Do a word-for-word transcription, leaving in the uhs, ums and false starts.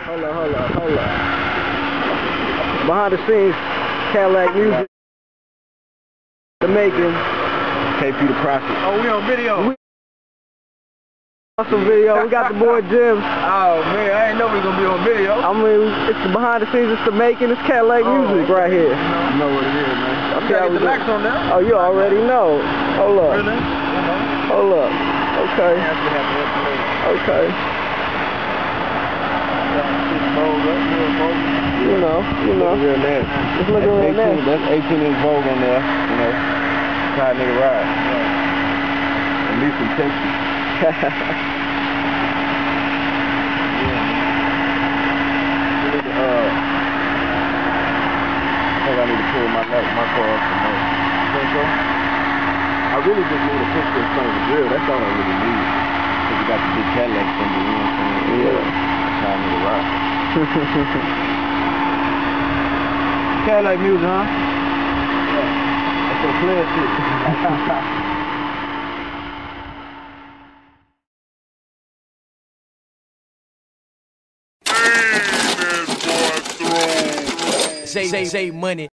Hold up, hold up, hold up. Behind the scenes, Cadillac music. The making. Take you the process. Oh, we on video. We some video. We got the boy Jim. Oh man, I ain't know we gonna be on video. I mean, it's the behind the scenes, it's the making, it's Cadillac oh, music okay. right here. You know what it is, man. Okay, You gotta get the lights on there. Oh, you already know. Hold up. Really? Uh-huh. Hold up. Okay. Okay. You know, you know. Real nasty. It's looking real nasty. That's eighteen inch Vogue on there, you know. That's how a nigga ride. At least some tension. Yeah. Need to, uh, I think I need to pull my light, my car off some more. Think so? I really just need to push this front of the grill. That's all I really need. Because you got the big Cadillac thing, you know what I'm saying? Yeah. That's how a nigga ride. Cadillac music, huh? Yeah. That's some clear shit. J, J, J Money.